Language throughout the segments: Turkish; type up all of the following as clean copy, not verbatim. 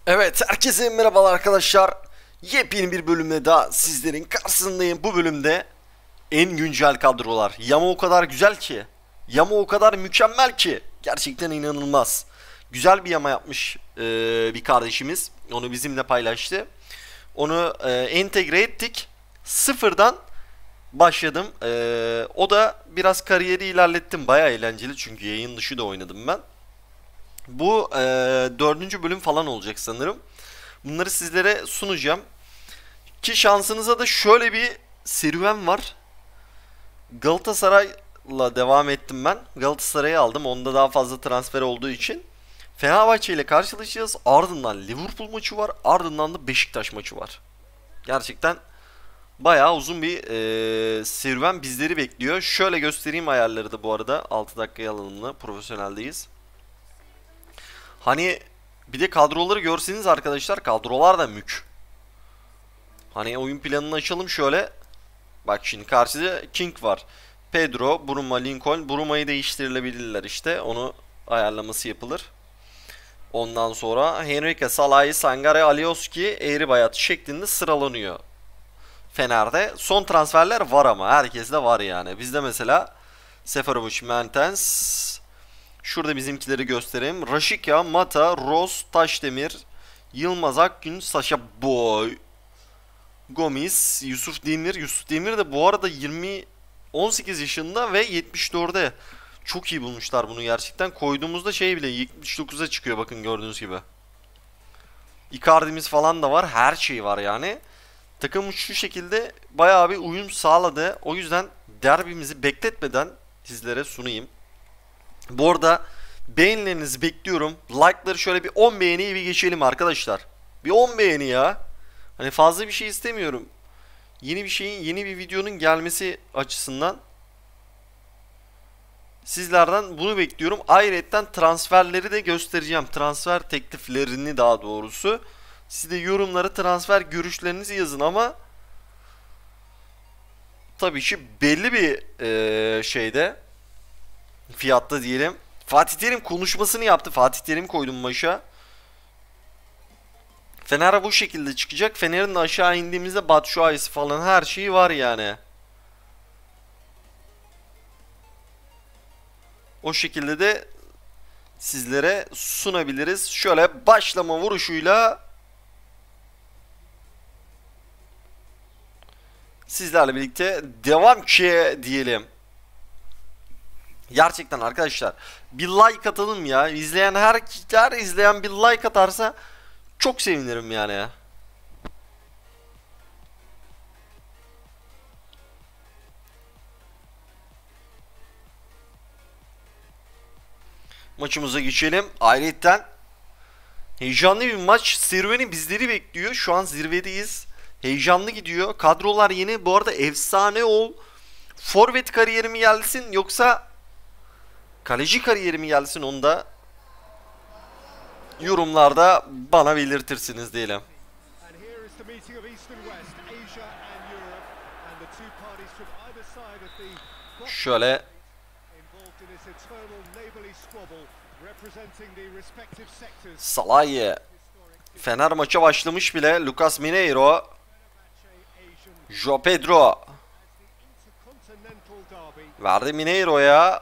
Evet, herkese merhabalar arkadaşlar. Yepyeni bir bölümle daha sizlerin karşısındayım. Bu bölümde en güncel kadrolar. Yama o kadar güzel ki. Yama o kadar mükemmel ki. Gerçekten inanılmaz. Güzel bir yama yapmış bir kardeşimiz. Onu bizimle paylaştı. Onu entegre ettik. Sıfırdan başladım. O da biraz kariyeri ilerlettim. Baya eğlenceli çünkü yayın dışı da oynadım ben. Bu dördüncü bölüm falan olacak sanırım. Bunları sizlere sunacağım. Ki şansınıza da şöyle bir serüven var. Galatasaray'la devam ettim ben. Galatasaray'ı aldım. Onda daha fazla transfer olduğu için. Fenerbahçe ile karşılaşacağız. Ardından Liverpool maçı var. Ardından da Beşiktaş maçı var. Gerçekten bayağı uzun bir serüven bizleri bekliyor. Şöyle göstereyim ayarları da bu arada. 6 dakikaya alalımla profesyoneldeyiz. Hani bir de kadroları görseniz arkadaşlar, kadrolar da mük. Hani oyun planını açalım şöyle. Bak şimdi karşıda King var. Pedro, Bruma, Lincoln. Bruma'yı değiştirilebilirler işte. Onu ayarlaması yapılır. Ondan sonra Henrique, Salah'ı, Sangare, Alioski, Eğri Bayat şeklinde sıralanıyor. Fener'de. Son transferler var ama. Herkeste var yani. Bizde mesela Seferovic, Mertens. Şurada bizimkileri göstereyim. Rashica, Mata, Ross, Taşdemir, Yılmaz Akgün, Sasha Boy, Gomis, Yusuf Demir. Yusuf Demir de bu arada 18 yaşında ve 74'e. Çok iyi bulmuşlar bunu gerçekten. Koyduğumuzda şey bile 79'a çıkıyor, bakın gördüğünüz gibi. Icardi'miz falan da var. Her şey var yani. Takım şu şekilde bayağı bir uyum sağladı. O yüzden derbimizi bekletmeden sizlere sunayım. Bu arada beğenilerinizi bekliyorum. Like'ları şöyle bir 10 beğeniye bir geçelim arkadaşlar. Bir 10 beğeni ya. Hani fazla bir şey istemiyorum. Yeni bir şeyin, yeni bir videonun gelmesi açısından sizlerden bunu bekliyorum. Ayrıca transferleri de göstereceğim. Transfer tekliflerini daha doğrusu. Siz de yorumlara transfer görüşlerinizi yazın ama tabii ki belli bir şeyde, fiyatta diyelim. Fatih Terim konuşmasını yaptı. Fatih Terim koydum başa. Fener bu şekilde çıkacak. Fener'in de aşağı indiğimizde Batshuayi'si falan her şeyi var yani. O şekilde de sizlere sunabiliriz. Şöyle başlama vuruşuyla sizlerle birlikte devam ki diyelim. Gerçekten arkadaşlar bir like atalım ya. İzleyen her izleyen bir like atarsa çok sevinirim yani. Maçımıza geçelim. Ayrıca heyecanlı bir maç serüveni bizleri bekliyor. Şu an zirvedeyiz. Heyecanlı gidiyor. Kadrolar yeni. Bu arada efsane ol. Forvet kariyeri mi gelsin yoksa kaleci kariyeri mi gelsin, onu da yorumlarda bana belirtirsiniz diyelim. Şöyle Salah'ı, Fener maça başlamış bile. Lucas Mineiro, João Pedro verdi Mineiro'ya.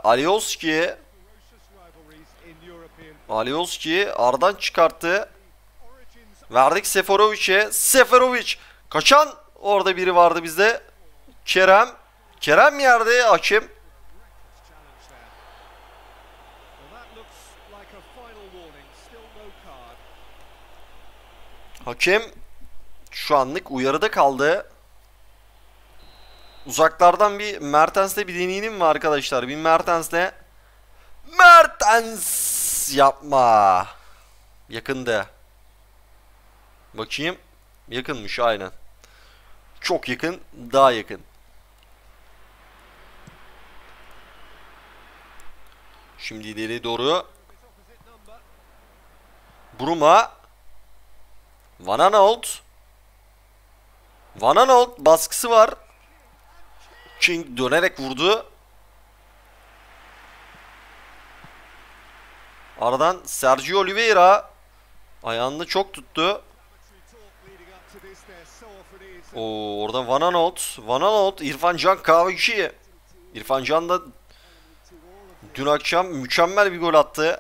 Alioski Ardan çıkarttı. Verdik Seferovic'e. Seferovic kaçan, orada biri vardı bizde. Kerem yerde, hakem. Hakem şu anlık uyarıda kaldı. Uzaklardan bir Mertens'le bir deneyelim mi arkadaşlar? Bir Mertens'le. Mertens yapma. Yakındı. Bakayım. Yakınmış aynen. Çok yakın. Daha yakın. Şimdi ileri doğru. Bruma. Van Aanholt. Van Aanholt baskısı var. King dönerek vurdu. Aradan Sergio Oliveira. Ayağında çok tuttu. Orada Van Aanholt. Van Aanholt, İrfan Can Kahveci. İrfan Can da dün akşam mükemmel bir gol attı.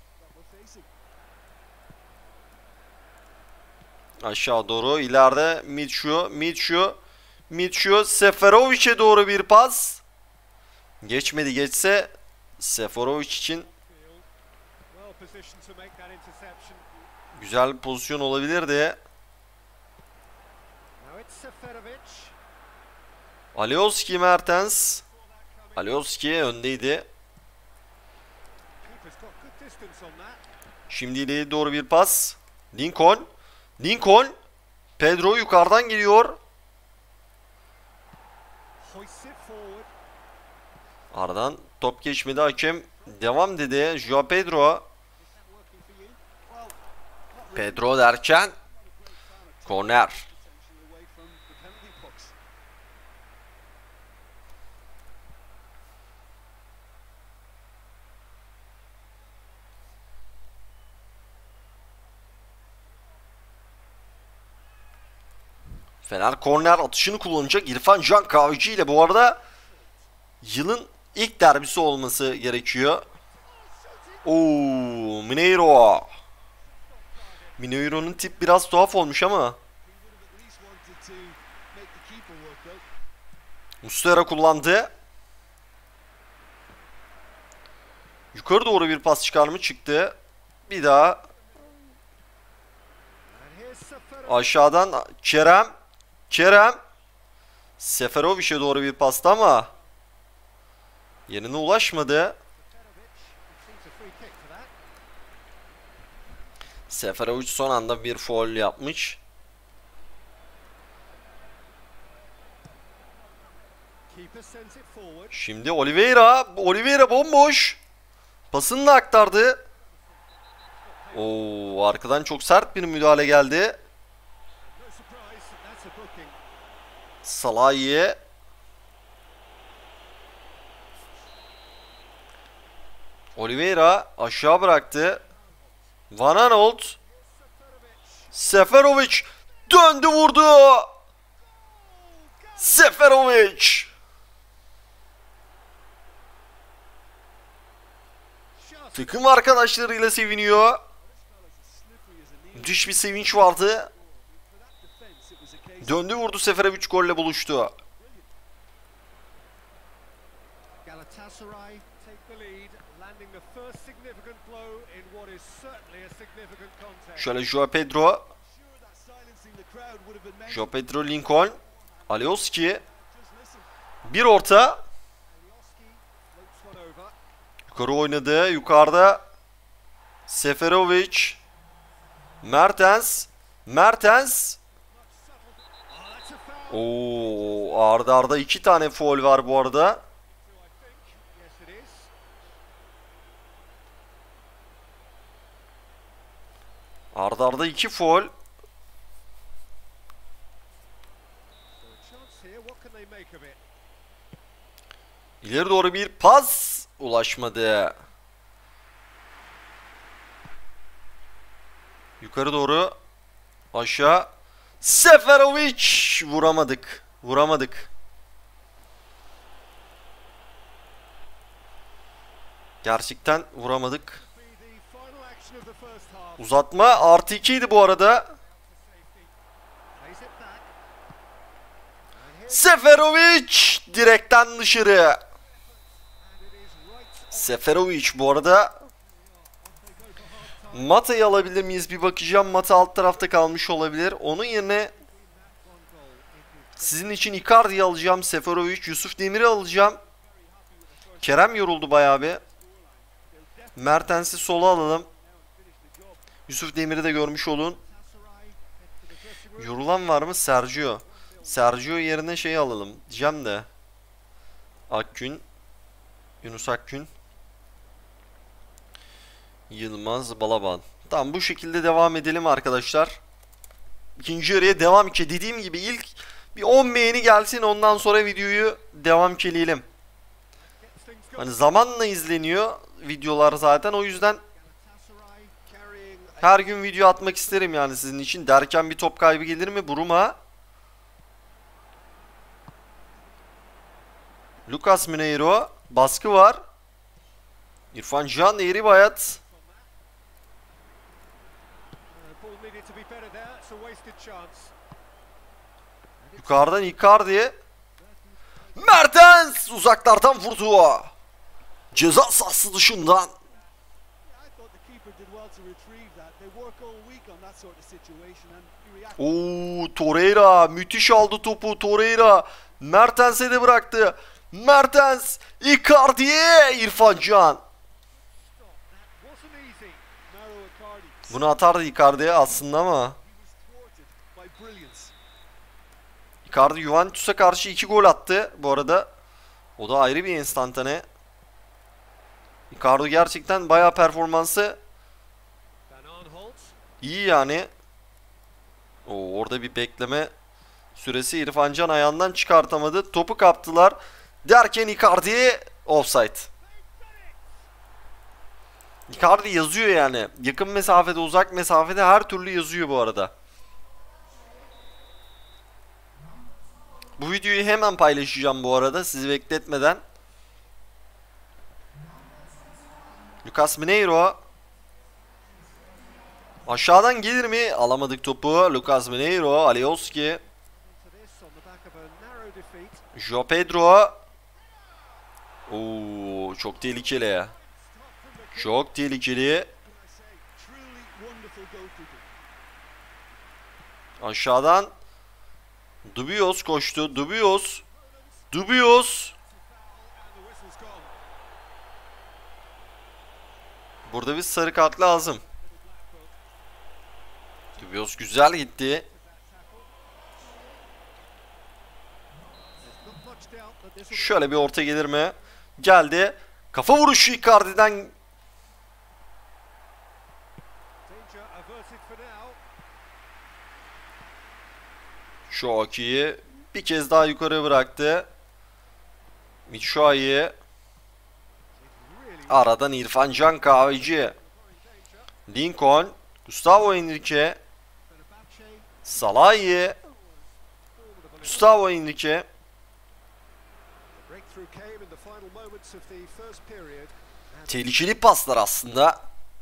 Aşağı doğru, ileride Mitchu Seferovic'e doğru bir pas. Geçmedi, geçse Seferovic için güzel bir pozisyon olabilirdi. Alioski, Mertens. Alioski öndeydi. Şimdi ileriye doğru bir pas. Lincoln. Pedro yukarıdan geliyor. Aradan top geçmedi, hakem devam dedi. Joao Pedro. Pedro derken korner. Fener korner atışını kullanacak İrfan Can Kahveci ile. Bu arada yılın ilk derbisi olması gerekiyor. Mineiro. Mineiro'nun tip biraz tuhaf olmuş ama. Muslera kullandı. Yukarı doğru bir pas çıkarma çıktı. Bir daha. Aşağıdan Kerem. Seferovic'e doğru bir pastı ama yerine ulaşmadı. Seferovic son anda bir faul yapmış. Şimdi Oliveira bomboş. Pasını da aktardı. Arkadan çok sert bir müdahale geldi. Salahi. Oliveira aşağı bıraktı. Van Aanholt. Seferovic döndü, vurdu. Seferovic. Takım arkadaşlarıyla seviniyor. Müthiş bir sevinç vardı. Döndü, vurdu, Seferovic golle buluştu. Şöyle Joao Pedro. Lincoln. Alioski. Bir orta. Yukarı oynadı. Yukarıda Seferovic. Mertens. Arda iki tane faul var bu arada. Arda iki faul. İleri doğru bir pas, ulaşmadı. Yukarı doğru, aşağı. Seferovic, vuramadık. Gerçekten vuramadık. Uzatma artı 2 idi bu arada. Seferovic direkten dışarı. Seferovic bu arada. Mata'yı alabilir miyiz? Bir bakacağım. Mata alt tarafta kalmış olabilir. Onun yerine sizin için Icardi'yi alacağım. Seferovic, Yusuf Demir'i alacağım. Kerem yoruldu bayağı bir. Mertens'i sola alalım. Yusuf Demir'i de görmüş olun. Yorulan var mı? Sergio yerine şeyi alalım diyeceğim de. Yunus Akgün. Yılmaz Balaban. Tamam, bu şekilde devam edelim arkadaşlar. İkinci yarıya devam ki dediğim gibi ilk bir 10 beğeni gelsin, ondan sonra videoyu devam keleyelim. Hani zamanla izleniyor videolar zaten, o yüzden Her gün video atmak isterim yani sizin için. Derken bir top kaybı gelir mi? Bruma. Lucas Mineiro. Baskı var. İrfan Can Eğri Bayat. Yukarıdan Icardi. Mertens uzaklardan vurdu. Ceza sahası dışından. Oo, Torreira müthiş aldı topu. Torreira Mertens'e de bıraktı. Mertens Icardi'ye, İrfan Can. Bunu atardı Icardi'ye aslında ama Icardi Juventus'a karşı 2 gol attı bu arada. O da ayrı bir enstantane. Icardi gerçekten bayağı performansı iyi yani. Orada bir bekleme süresi, İrfan Can ayağından çıkartamadı. Topu kaptılar. Derken Icardi offside. Icardi yazıyor yani. Yakın mesafede, uzak mesafede her türlü yazıyor bu arada. Bu videoyu hemen paylaşacağım bu arada sizi bekletmeden. Lucas Mineiro. Aşağıdan gelir mi? Alamadık topu. Lucas Mineiro, Alioski. João Pedro. Oo, çok tehlikeli. Çok tehlikeli. Aşağıdan Dubios koştu. Dubios. Dubios. Burada bir sarı kart lazım. Dubios güzel gitti. Şöyle bir orta gelir mi? Geldi. Kafa vuruşu Icardi'den. Çok iyi. Bir kez daha yukarı bıraktı. Miçua'yı. Aradan İrfan Can Kahveci. Lincoln. Gustavo Henrique. Salah'ı. Gustavo Henrique. Tehlikeli paslar aslında.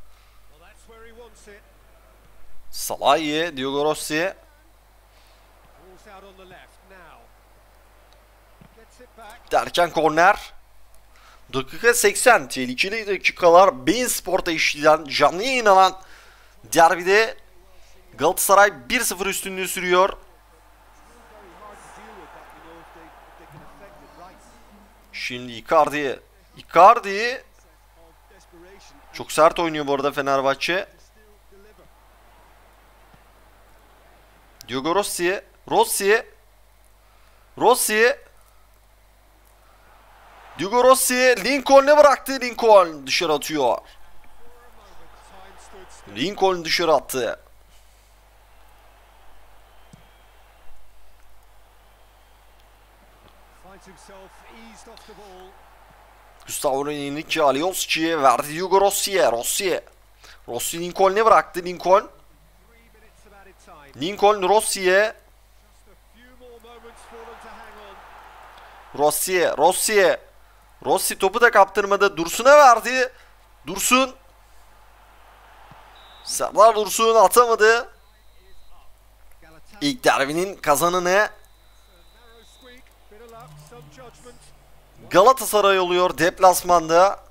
Salah'ı. Diogo Rossi. Derken korner. Dakika 80. Tehlikeli dakikalar. Bein Sport'a işleyen, canlı yayınlanan derbide Galatasaray 1-0 üstünlüğü sürüyor. Şimdi Icardi. Icardi çok sert oynuyor bu arada Fenerbahçe. Diogo Rossi. Rossi. Rossi. Diogo Rossi. Lincoln'e bıraktı. Lincoln dışarı atıyor. Lincoln dışarı attı. Gustavo Henrique Alioski'ye verdi. Diogo Rossi'ye. Rossi. Rossi Lincoln'e bıraktı. Lincoln. Lincoln Rossi'ye. Rossi'ye. Rossi'ye. Rossi topu da kaptırmadı. Dursun'a verdi. Dursun. Serdar Dursun atamadı. İlk derbinin kazananı Galatasaray oluyor deplasmanda.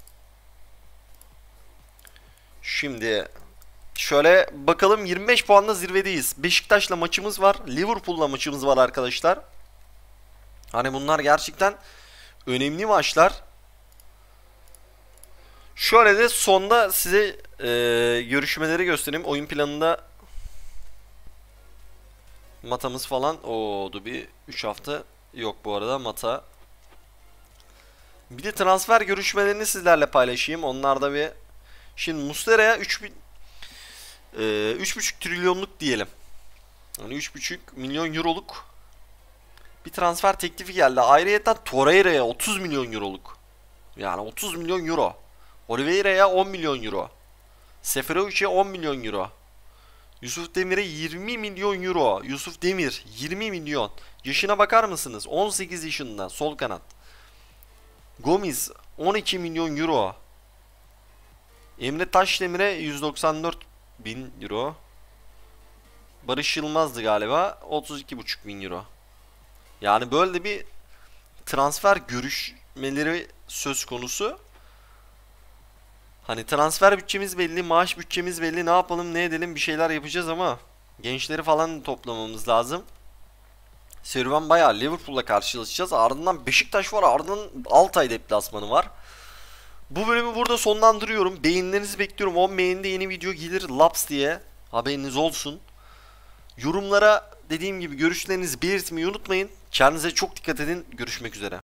Şimdi şöyle bakalım, 25 puanla zirvedeyiz. Beşiktaş'la maçımız var. Liverpool'la maçımız var arkadaşlar. Hani bunlar gerçekten önemli maçlar. Şöyle de sonda size görüşmeleri göstereyim. Oyun planında matamız falan oldu, bir 3 hafta yok bu arada mata. Bir de transfer görüşmelerini sizlerle paylaşayım. Onlarda bir, şimdi Muslera'ya 3,5 trilyonluk diyelim. Yani 3,5 milyon euroluk bir transfer teklifi geldi. Ayrıyeten Torreira'ya 30 milyon euroluk. Yani 30 milyon euro. Oliveira'ya 10 milyon euro. Seferovic'e 10 milyon euro. Yusuf Demir'e 20 milyon euro. Yusuf Demir 20 milyon. Yaşına bakar mısınız? 18 yaşında sol kanat. Gomis 12 milyon euro. Emre Taşdemir'e 194 bin euro. Barış Yılmaz'dı galiba. 32,5 bin euro. Yani böyle bir transfer görüşmeleri söz konusu. Hani transfer bütçemiz belli, maaş bütçemiz belli. Ne yapalım, ne edelim, bir şeyler yapacağız ama gençleri falan toplamamız lazım. Serüven bayağı Liverpool'la karşılaşacağız. Ardından Beşiktaş var. Ardından Altay deplasmanı var. Bu bölümü burada sonlandırıyorum. Beğenilerinizi bekliyorum. 10 beğenide yeni video gelir laps diye. Haberiniz olsun. Yorumlara dediğim gibi görüşlerinizi belirtmeyi unutmayın. Kendinize çok dikkat edin. Görüşmek üzere.